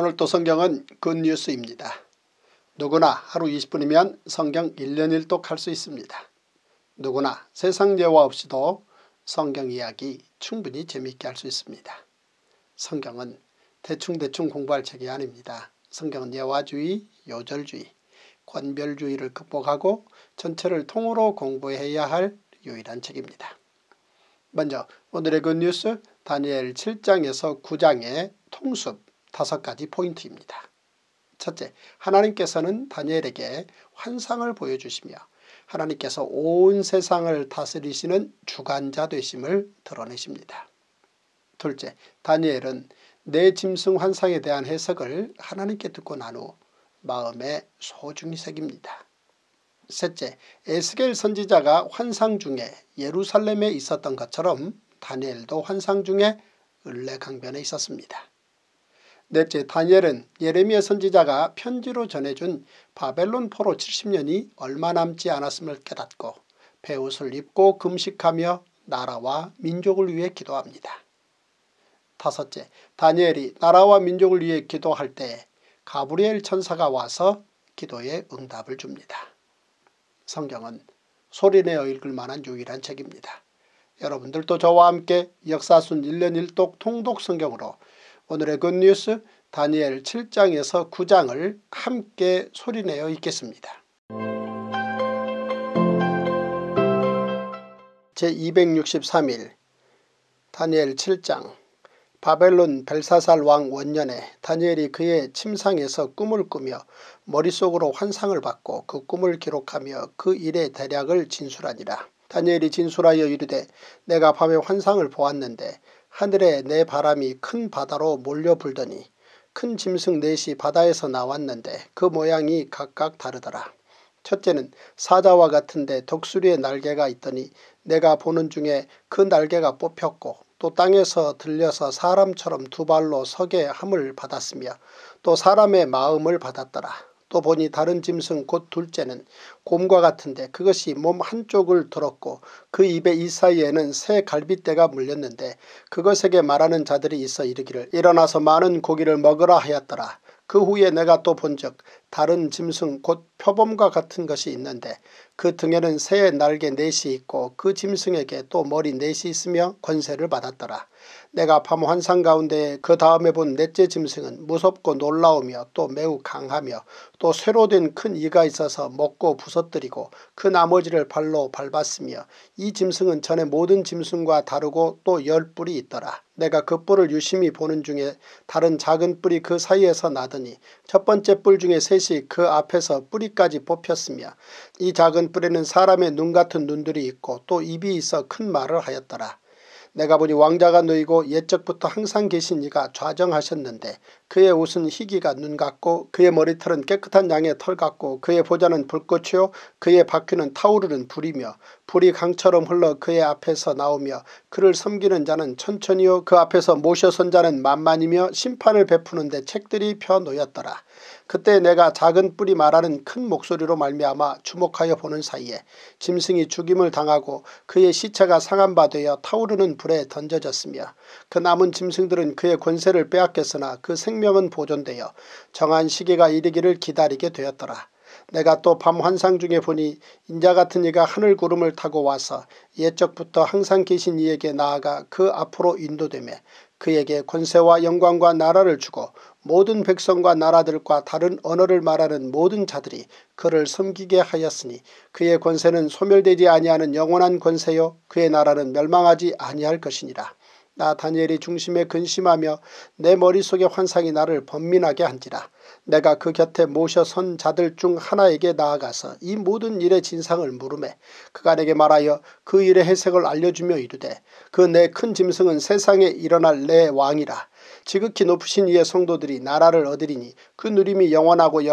오늘도 성경은 굿뉴스입니다. 누구나 하루 20분이면 성경 1년 1독 할 수 있습니다. 누구나 세상 예화 없이도 성경 이야기 충분히 재미있게 할 수 있습니다. 성경은 대충 공부할 책이 아닙니다. 성경은 예화주의, 요절주의, 권별주의를 극복하고 전체를 통으로 공부해야 할 유일한 책입니다. 먼저 오늘의 굿뉴스 다니엘 7장에서 9장의 통습 5가지 포인트입니다. 첫째, 하나님께서는 다니엘에게 환상을 보여주시며 하나님께서 온 세상을 다스리시는 주관자 되심을 드러내십니다. 둘째, 다니엘은 내 짐승 환상에 대한 해석을 하나님께 듣고 난 후 마음에 소중히 새깁니다. 셋째, 에스겔 선지자가 환상 중에 예루살렘에 있었던 것처럼 다니엘도 환상 중에 을레강변에 있었습니다. 넷째, 다니엘은 예레미야 선지자가 편지로 전해준 바벨론 포로 70년이 얼마 남지 않았음을 깨닫고 베옷을 입고 금식하며 나라와 민족을 위해 기도합니다. 다섯째, 다니엘이 나라와 민족을 위해 기도할 때 가브리엘 천사가 와서 기도에 응답을 줍니다. 성경은 소리내어 읽을 만한 유일한 책입니다. 여러분들도 저와 함께 역사순 1년 1독 통독 성경으로 오늘의 굿뉴스 다니엘 7장에서 9장을 함께 소리내어 읽겠습니다. 제263일 다니엘 7장. 바벨론 벨사살 왕 원년에 다니엘이 그의 침상에서 꿈을 꾸며 머릿속으로 환상을 받고 그 꿈을 기록하며 그 일의 대략을 진술하니라. 다니엘이 진술하여 이르되 내가 밤에 환상을 보았는데 하늘에 내 바람이 큰 바다로 몰려 불더니 큰 짐승 넷이 바다에서 나왔는데 그 모양이 각각 다르더라. 첫째는 사자와 같은데 독수리의 날개가 있더니 내가 보는 중에 그 날개가 뽑혔고 또 땅에서 들려서 사람처럼 두 발로 서게 함을 받았으며 또 사람의 마음을 받았더라. 또 보니 다른 짐승 곧 둘째는 곰과 같은데 그것이 몸 한쪽을 들었고 그 입의 이 사이에는 새 갈빗대가 물렸는데 그것에게 말하는 자들이 있어 이르기를 일어나서 많은 고기를 먹으라 하였더라. 그 후에 내가 또 본즉 다른 짐승 곧 표범과 같은 것이 있는데 그 등에는 새의 날개 넷이 있고 그 짐승에게 또 머리 넷이 있으며 권세를 받았더라. 내가 밤 환상 가운데 그 다음에 본 넷째 짐승은 무섭고 놀라우며 또 매우 강하며 또 쇠로 된 큰 이가 있어서 먹고 부서뜨리고 그 나머지를 발로 밟았으며 이 짐승은 전에 모든 짐승과 다르고 또 10뿔이 있더라. 내가 그 뿔을 유심히 보는 중에 다른 작은 뿔이 그 사이에서 나더니 첫 번째 뿔 중에 셋이 그 앞에서 뿌리까지 뽑혔으며 이 작은 뿔에는 사람의 눈 같은 눈들이 있고 또 입이 있어 큰 말을 하였더라. 내가 보니 왕자가 놓이고 옛적부터 항상 계신 이가 좌정하셨는데 그의 옷은 희기가 눈 같고 그의 머리털은 깨끗한 양의 털 같고 그의 보좌는 불꽃이요 그의 바퀴는 타오르는 불이며 불이 강처럼 흘러 그의 앞에서 나오며 그를 섬기는 자는 천천히요 그 앞에서 모셔선 자는 만만이며 심판을 베푸는데 책들이 펴 놓였더라. 그때 내가 작은 뿔이 말하는 큰 목소리로 말미암아 주목하여 보는 사이에 짐승이 죽임을 당하고 그의 시체가 상한 바 되어 타오르는 불에 던져졌으며 그 남은 짐승들은 그의 권세를 빼앗겼으나 그 생명은 보존되어 정한 시기가 이르기를 기다리게 되었더라. 내가 또 밤 환상 중에 보니 인자 같은 이가 하늘 구름을 타고 와서 옛적부터 항상 계신 이에게 나아가 그 앞으로 인도되매 그에게 권세와 영광과 나라를 주고 모든 백성과 나라들과 다른 언어를 말하는 모든 자들이 그를 섬기게 하였으니 그의 권세는 소멸되지 아니하는 영원한 권세요 그의 나라는 멸망하지 아니할 것이니라. 나 다니엘이 중심에 근심하며 내 머릿속의 환상이 나를 번민하게 한지라. 내가 그 곁에 모셔 선 자들 중 하나에게 나아가서 이 모든 일의 진상을 물으매 그가 내게 말하여 그 일의 해석을 알려주며 이르되 그 내 큰 짐승은 세상에 일어날 내 왕이라. 지극히 높으신 이의 성도들이 나라를 얻으리니 그 누림이 영원하고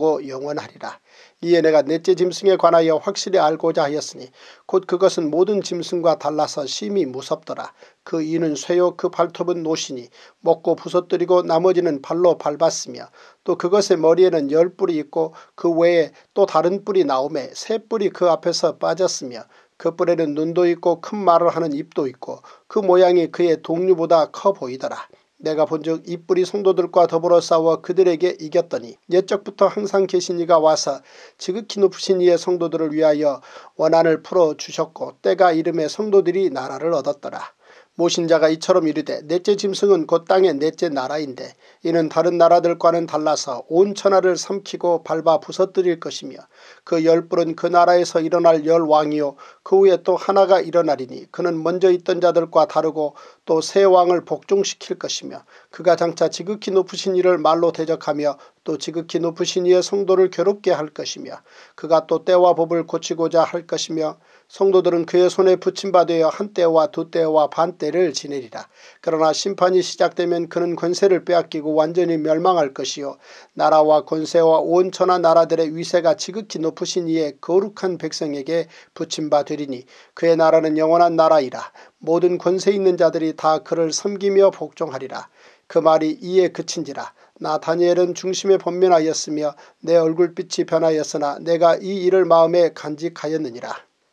영원하리라. 이에 내가 넷째 짐승에 관하여 확실히 알고자 하였으니 곧 그것은 모든 짐승과 달라서 심히 무섭더라. 그 이는 쇠요 그 발톱은 노시니 먹고 부서뜨리고 나머지는 발로 밟았으며 또 그것의 머리에는 10뿔이 있고 그 외에 또 다른 뿔이 나오매 세 뿔이 그 앞에서 빠졌으며 그 뿔에는 눈도 있고 큰 말을 하는 입도 있고 그 모양이 그의 동류보다 커 보이더라. 내가 본즉 이 뿔이 성도들과 더불어 싸워 그들에게 이겼더니 옛적부터 항상 계신 이가 와서 지극히 높으신 이의 성도들을 위하여 원한을 풀어주셨고 때가 이름에 성도들이 나라를 얻었더라. 모신자가 이처럼 이르되 넷째 짐승은 곧 땅의 넷째 나라인데 이는 다른 나라들과는 달라서 온 천하를 삼키고 밟아 부서뜨릴 것이며 그 10뿔은 그 나라에서 일어날 10왕이요 그 후에 또 하나가 일어나리니 그는 먼저 있던 자들과 다르고 또 새 왕을 복종시킬 것이며 그가 장차 지극히 높으신 이를 말로 대적하며 또 지극히 높으신 이의 성도를 괴롭게 할 것이며 그가 또 때와 법을 고치고자 할 것이며 성도들은 그의 손에 붙임받아 한 때와 두 때와 반 때를 지내리라. 그러나 심판이 시작되면 그는 권세를 빼앗기고 완전히 멸망할 것이요 나라와 권세와 온 천하 나라들의 위세가 지극히 높으신 이의 거룩한 백성에게 붙임받으리니 그의 나라는 영원한 나라이라. 모든 권세 있는 자들이 다 그를 섬기며 복종하리라. 그 말이 이에 그친지라. 나 다니엘은 중심에 번면하였으며 내 얼굴빛이 변하였으나 내가 이 일을 마음에 간직하였느니라.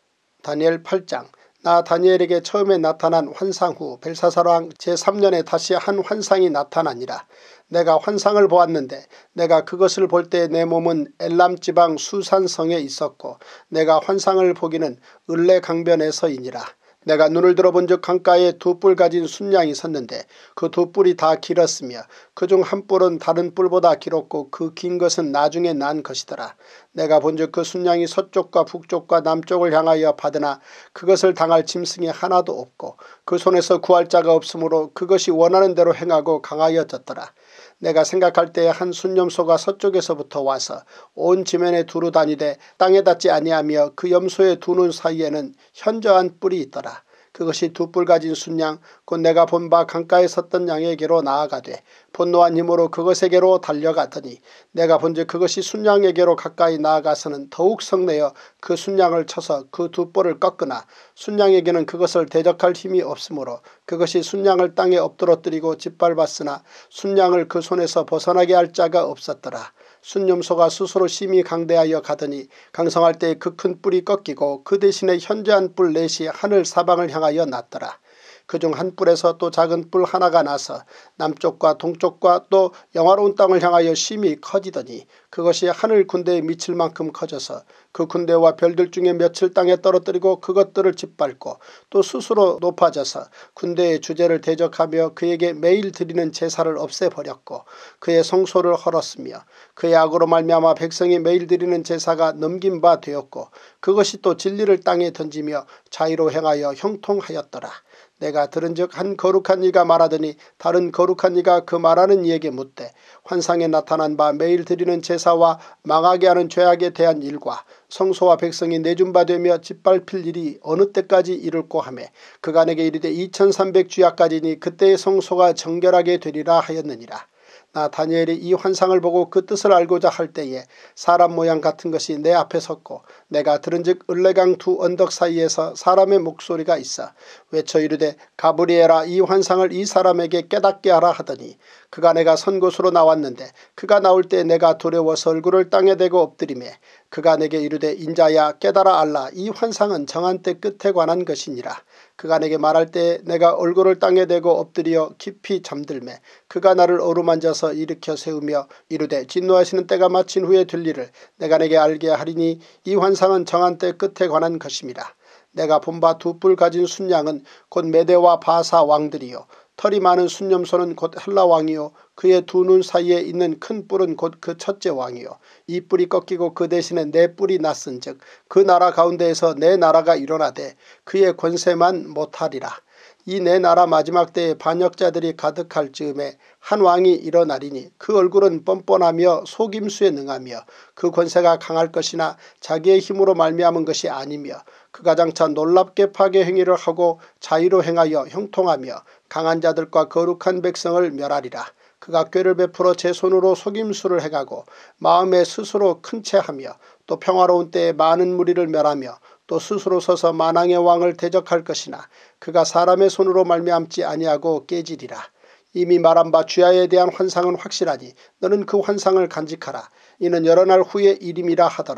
다니엘 8장. 나 다니엘에게 처음에 나타난 환상 후 벨사살 왕 제3년에 다시 한 환상이 나타나니라. 내가 환상을 보았는데 내가 그것을 볼 때 내 몸은 엘람 지방 수산성에 있었고 내가 환상을 보기는 을레 강변에서이니라. 내가 눈을 들어본즉 강가에 두 뿔 가진 순양이 섰는데 그 두 뿔이 다 길었으며 그중 한 뿔은 다른 뿔보다 길었고 그 긴 것은 나중에 난 것이더라. 내가 본즉 그 순양이 서쪽과 북쪽과 남쪽을 향하여 받으나 그것을 당할 짐승이 하나도 없고 그 손에서 구할 자가 없으므로 그것이 원하는 대로 행하고 강하여졌더라. 내가 생각할 때에 한 순염소가 서쪽에서부터 와서 온 지면에 두루 다니되 땅에 닿지 아니하며 그 염소의 두 눈 사이에는 현저한 뿔이 있더라. 그것이 두 뿔 가진 순양 곧 내가 본 바 강가에 섰던 양에게로 나아가되 분노한 힘으로 그것에게로 달려가더니 내가 본즉 그것이 순양에게로 가까이 나아가서는 더욱 성내어 그 순양을 쳐서 그 두 뿔을 꺾으나 순양에게는 그것을 대적할 힘이 없으므로 그것이 순양을 땅에 엎드러뜨리고 짓밟았으나 순양을 그 손에서 벗어나게 할 자가 없었더라. 순염소가 스스로 심히 강대하여 가더니 강성할 때 그 큰 뿔이 꺾이고 그 대신에 현저한 뿔 넷이 하늘 사방을 향하여 났더라. 그중 한 뿔에서 또 작은 뿔 하나가 나서 남쪽과 동쪽과 또 영화로운 땅을 향하여 심히 커지더니 그것이 하늘 군대에 미칠 만큼 커져서 그 군대와 별들 중에 며칠 땅에 떨어뜨리고 그것들을 짓밟고 또 스스로 높아져서 군대의 주제를 대적하며 그에게 매일 드리는 제사를 없애버렸고 그의 성소를 헐었으며 그의 악으로 말미암아 백성이 매일 드리는 제사가 넘긴 바 되었고 그것이 또 진리를 땅에 던지며 자의로 행하여 형통하였더라. 내가 들은즉 한 거룩한 이가 말하더니 다른 거룩한 이가 그 말하는 이에게 묻되 환상에 나타난 바 매일 드리는 제사와 망하게 하는 죄악에 대한 일과 성소와 백성이 내준바되며 짓밟힐 일이 어느 때까지 이룰고 하매 그가 내게 이르되 2300주야까지니 그때의 성소가 정결하게 되리라 하였느니라. 나 다니엘이 이 환상을 보고 그 뜻을 알고자 할 때에 사람 모양 같은 것이 내 앞에 섰고 내가 들은즉 을레강 두 언덕 사이에서 사람의 목소리가 있어 외쳐 이르되 가브리엘아 이 환상을 이 사람에게 깨닫게 하라 하더니 그가 내가 선 곳으로 나왔는데 그가 나올 때 내가 두려워서 얼굴을 땅에 대고 엎드리매 그가 내게 이르되 인자야 깨달아 알라 이 환상은 정한 때 끝에 관한 것이니라. 그가 내게 말할 때 내가 얼굴을 땅에 대고 엎드려 깊이 잠들매 그가 나를 어루만져서 일으켜 세우며 이르되 진노하시는 때가 마친 후에 될 일을 내가 내게 알게 하리니 이 환상은 정한 때 끝에 관한 것임이라. 내가 본 바 두 뿔 가진 순양은 곧 메대와 바사 왕들이요 털이 많은 순염소는 곧 헬라 왕이요 그의 두 눈 사이에 있는 큰 뿔은 곧 그 첫째 왕이요 이 뿔이 꺾이고 그 대신에 네 뿔이 났은즉 그 나라 가운데에서 네 나라가 일어나되 그의 권세만 못하리라. 이 네 나라 마지막 때에 반역자들이 가득할 즈음에 한 왕이 일어나리니 그 얼굴은 뻔뻔하며 속임수에 능하며 그 권세가 강할 것이나 자기의 힘으로 말미암은 것이 아니며 그가 장차 놀랍게 파괴 행위를 하고 자의로 행하여 형통하며 강한 자들과 거룩한 백성을 멸하리라. 그가 꾀를 베풀어 제 손으로 속임수를 해가고 마음에 스스로 큰 채하며 또 평화로운 때에 많은 무리를 멸하며 또 스스로 서서 만왕의 왕을 대적할 것이나 그가 사람의 손으로 말미암지 아니하고 깨지리라. 이미 말한 바 주야에 대한 환상은 확실하니 너는 그 환상을 간직하라. 이는 여러 날 후의 일임이라 하더라.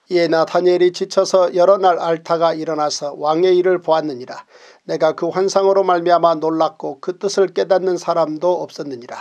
이에 나다니엘이 지쳐서 여러 날 앓다가 일어나서 왕의 일을 보았느니라. 내가 그 환상으로 말미암아 놀랐고 그 뜻을 깨닫는 사람도 없었느니라.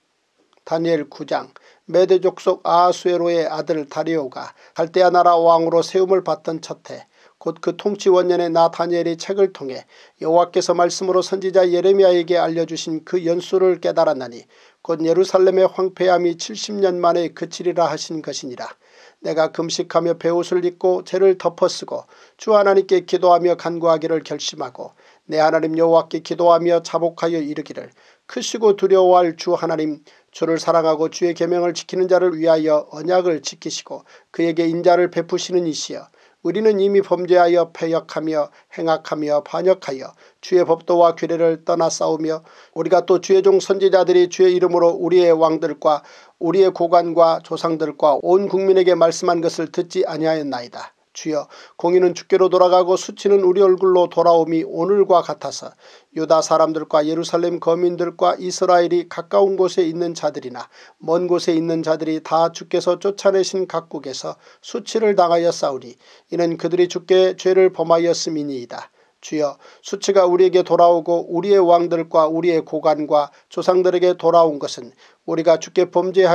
다니엘 9장. 메대 족속 아하수에로의 아들 다리오가 갈대아 나라 왕으로 세움을 받던 첫해 곧 그 통치 원년에 나 다니엘이 책을 통해 여호와께서 말씀으로 선지자 예레미야에게 알려주신 그 연수를 깨달았나니 곧 예루살렘의 황폐함이 70년 만에 그치리라 하신 것이니라. 내가 금식하며 베옷을 입고 죄를 덮어쓰고 주 하나님께 기도하며 간구하기를 결심하고 내 하나님 여호와께 기도하며 자복하여 이르기를 크시고 두려워할 주 하나님, 주를 사랑하고 주의 계명을 지키는 자를 위하여 언약을 지키시고 그에게 인자를 베푸시는 이시여, 우리는 이미 범죄하여 패역하며 행악하며 반역하여 주의 법도와 규례를 떠나 싸우며 우리가 또 주의 종 선지자들이 주의 이름으로 우리의 왕들과 우리의 고관과 조상들과 온 국민에게 말씀한 것을 듣지 아니하였나이다. 주여, 공의는 주께로 돌아가고 수치는 우리 얼굴로 돌아옴이 오늘과 같아서 유다 사람들과 예루살렘 거민들과 이스라엘이 가까운 곳에 있는 자들이나 먼 곳에 있는 자들이 다 주께서 쫓아내신 각국에서 수치를 당하여 싸우니 이는 그들이 주께 죄를 범하였음이니이다. 주여, 수치가 우리에게 돌아오고 우리의 왕들과 우리의 고관과 조상들에게 돌아온 것은 우리가 주께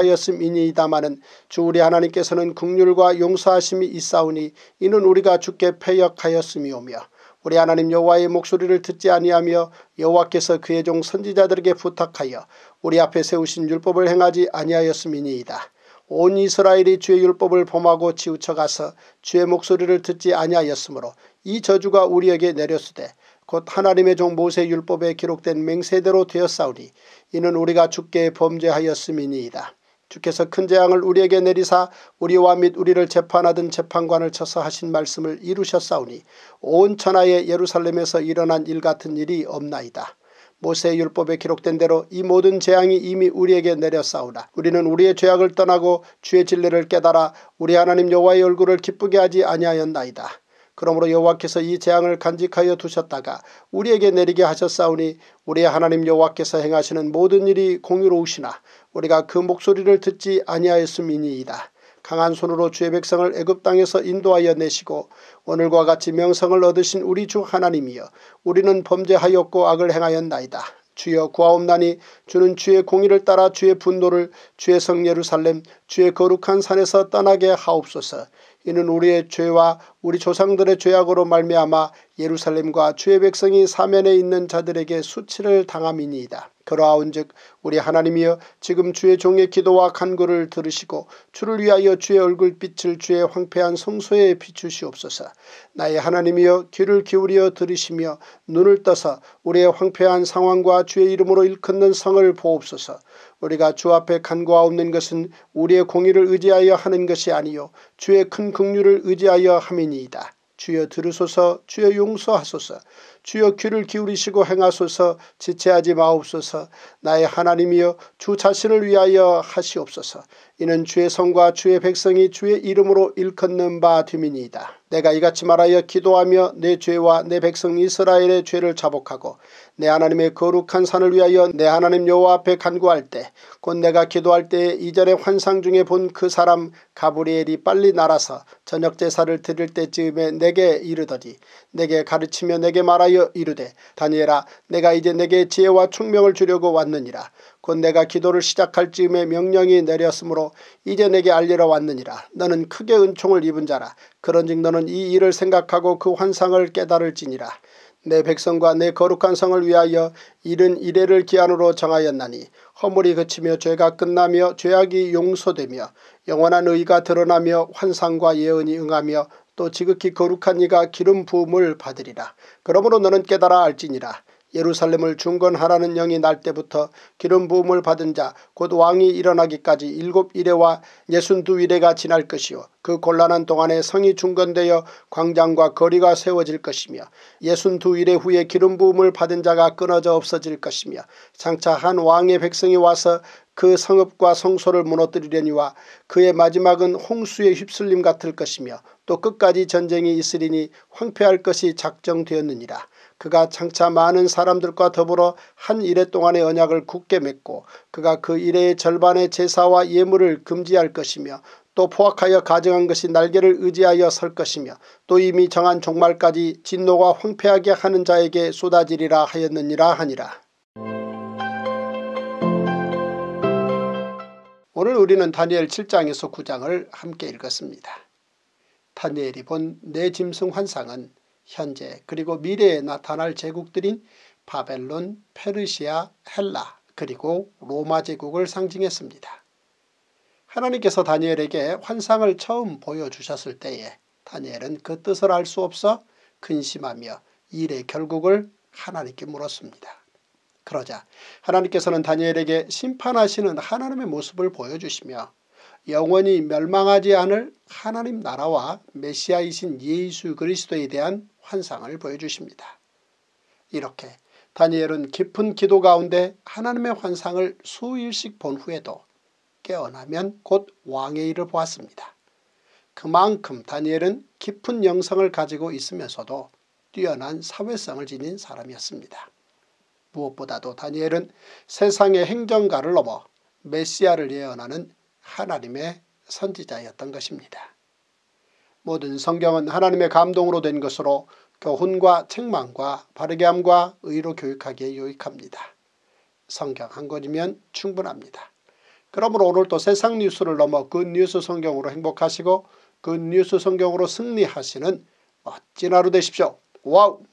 범죄하였음이니이다마는 주 우리 하나님께서는 긍휼과 용서하심이 있사오니 이는 우리가 주께 패역하였음이오며 우리 하나님 여호와의 목소리를 듣지 아니하며 여호와께서 그의 종 선지자들에게 부탁하여 우리 앞에 세우신 율법을 행하지 아니하였음이니이다. 온 이스라엘이 주의 율법을 범하고 치우쳐가서 주의 목소리를 듣지 아니하였으므로 이 저주가 우리에게 내렸으되 곧 하나님의 종 모세 율법에 기록된 맹세대로 되었사오니 이는 우리가 주께 범죄하였음이니이다. 주께서 큰 재앙을 우리에게 내리사 우리와 및 우리를 재판하던 재판관을 쳐서 하신 말씀을 이루셨사오니 온 천하의 예루살렘에서 일어난 일 같은 일이 없나이다. 모세의 율법에 기록된 대로 이 모든 재앙이 이미 우리에게 내렸사오나 우리는 우리의 죄악을 떠나고 주의 진리를 깨달아 우리 하나님 여호와의 얼굴을 기쁘게 하지 아니하였나이다. 그러므로 여호와께서 이 재앙을 간직하여 두셨다가 우리에게 내리게 하셨사오니 우리 하나님 여호와께서 행하시는 모든 일이 공의로우시나 우리가 그 목소리를 듣지 아니하였음이니이다. 강한 손으로 주의 백성을 애굽 땅에서 인도하여 내시고 오늘과 같이 명성을 얻으신 우리 주 하나님이여, 우리는 범죄하였고 악을 행하였나이다. 주여, 구하옵나니 주는 주의 공의를 따라 주의 분노를 주의 성 예루살렘 주의 거룩한 산에서 떠나게 하옵소서. 이는 우리의 죄와 우리 조상들의 죄악으로 말미암아 예루살렘과 주의 백성이 사면에 있는 자들에게 수치를 당함이니이다. 그러하온즉 우리 하나님이여, 지금 주의 종의 기도와 간구를 들으시고 주를 위하여 주의 얼굴빛을 주의 황폐한 성소에 비추시옵소서. 나의 하나님이여, 귀를 기울여 들으시며 눈을 떠서 우리의 황폐한 상황과 주의 이름으로 일컫는 성을 보옵소서. 우리가 주 앞에 간구하옵는 것은 우리의 공의를 의지하여 하는 것이 아니요 주의 큰 긍휼을 의지하여 함이니이다. 주여 들으소서. 주여 용서하소서. 주여 귀를 기울이시고 행하소서. 지체하지 마옵소서. 나의 하나님이여, 주 자신을 위하여 하시옵소서. 이는 주의 성과 주의 백성이 주의 이름으로 일컫는 바 됨이니이다. 내가 이같이 말하여 기도하며 내 죄와 내 백성 이스라엘의 죄를 자복하고 내 하나님의 거룩한 산을 위하여 내 하나님 여호와 앞에 간구할 때, 곧 내가 기도할 때에 이전에 환상 중에 본 그 사람 가브리엘이 빨리 날아서 저녁 제사를 드릴 때쯤에 내게 이르더니 내게 가르치며 내게 말하여 이르되, 다니엘아, 내가 이제 내게 지혜와 총명을 주려고 왔느니라. 곧 내가 기도를 시작할 즈음에 명령이 내렸으므로 이제 내게 알리러 왔느니라. 너는 크게 은총을 입은 자라. 그런즉 너는 이 일을 생각하고 그 환상을 깨달을지니라. 내 백성과 내 거룩한 성을 위하여 이른 이래를 기한으로 정하였나니 허물이 그치며 죄가 끝나며 죄악이 용서되며 영원한 의가 드러나며 환상과 예언이 응하며 또 지극히 거룩한 이가 기름 부음을 받으리라. 그러므로 너는 깨달아 알지니라. 예루살렘을 중건하라는 영이 날 때부터 기름 부음을 받은 자 곧 왕이 일어나기까지 7이레와 62이레가 지날 것이요 그 곤란한 동안에 성이 중건되어 광장과 거리가 세워질 것이며 62이레 후에 기름 부음을 받은 자가 끊어져 없어질 것이며 장차 한 왕의 백성이 와서 그 성읍과 성소를 무너뜨리려니와 그의 마지막은 홍수의 휩쓸림 같을 것이며 또 끝까지 전쟁이 있으리니 황폐할 것이 작정되었느니라. 그가 장차 많은 사람들과 더불어 한 이레 동안의 언약을 굳게 맺고 그가 그 이레의 절반의 제사와 예물을 금지할 것이며 또 포악하여 가증한 것이 날개를 의지하여 설 것이며 또 이미 정한 종말까지 진노가 황폐하게 하는 자에게 쏟아지리라 하였느니라 하니라. 오늘 우리는 다니엘 7장에서 9장을 함께 읽었습니다. 다니엘이 본 네 짐승 환상은 현재 그리고 미래에 나타날 제국들인 바벨론, 페르시아, 헬라 그리고 로마 제국을 상징했습니다. 하나님께서 다니엘에게 환상을 처음 보여주셨을 때에 다니엘은 그 뜻을 알 수 없어 근심하며 일의 결국을 하나님께 물었습니다. 그러자 하나님께서는 다니엘에게 심판하시는 하나님의 모습을 보여주시며 영원히 멸망하지 않을 하나님 나라와 메시아이신 예수 그리스도에 대한 환상을 보여주십니다. 이렇게 다니엘은 깊은 기도 가운데 하나님의 환상을 수일씩 본 후에도 깨어나면 곧 왕의 일을 보았습니다. 그만큼 다니엘은 깊은 영성을 가지고 있으면서도 뛰어난 사회성을 지닌 사람이었습니다. 무엇보다도 다니엘은 세상의 행정가를 넘어 메시아를 예언하는 하나님의 선지자였던 것입니다. 모든 성경은 하나님의 감동으로 된 것으로 교훈과 책망과 바르게함과 의로 교육하기에 유익합니다. 성경 한 권이면 충분합니다. 그러므로 오늘도 세상 뉴스를 넘어 굿뉴스 성경으로 행복하시고 굿뉴스 성경으로 승리하시는 멋진 하루 되십시오. 와우!